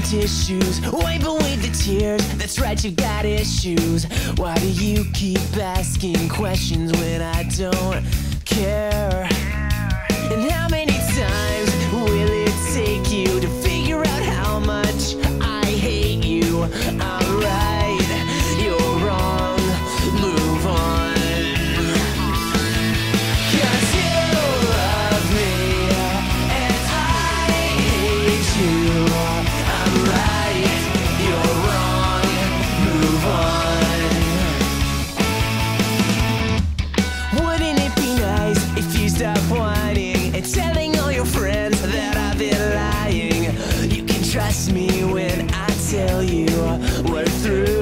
tissues, wipe away the tears. That's right, you got issues. Why do you keep asking questions when I don't care? And how many times will it take you to figure out how much I hate you? I'm right, you're wrong, move on. 'Cause you love me and I hate you. I'm right, you're wrong, move on. Wouldn't it be nice if you stopped whining and telling all your friends that I've been lying? You can trust me when I tell you we're through.